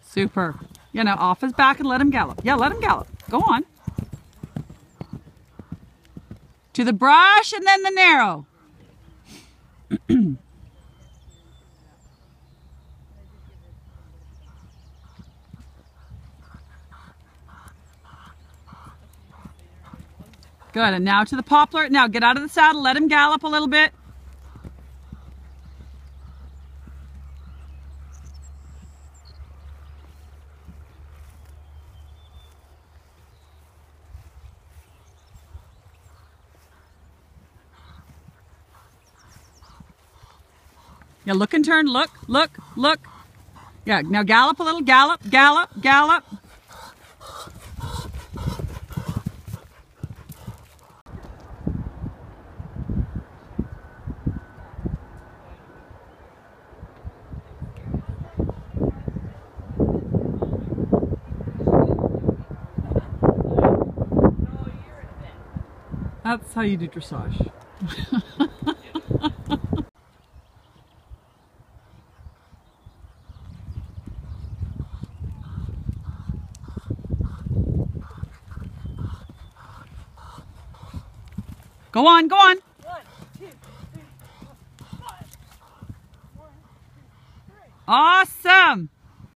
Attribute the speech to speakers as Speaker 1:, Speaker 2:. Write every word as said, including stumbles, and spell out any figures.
Speaker 1: Super. You know, off his back and let him gallop. Yeah, let him gallop. Go on. To the brush and then the narrow. Good, and now to the poplar. Now get out of the saddle, let him gallop a little bit. Yeah, look and turn, look, look, look. Yeah, now gallop a little, gallop, gallop, gallop. That's how you do dressage. Go on, go on.
Speaker 2: One, two, three, four, five. One, two, three.
Speaker 1: Awesome.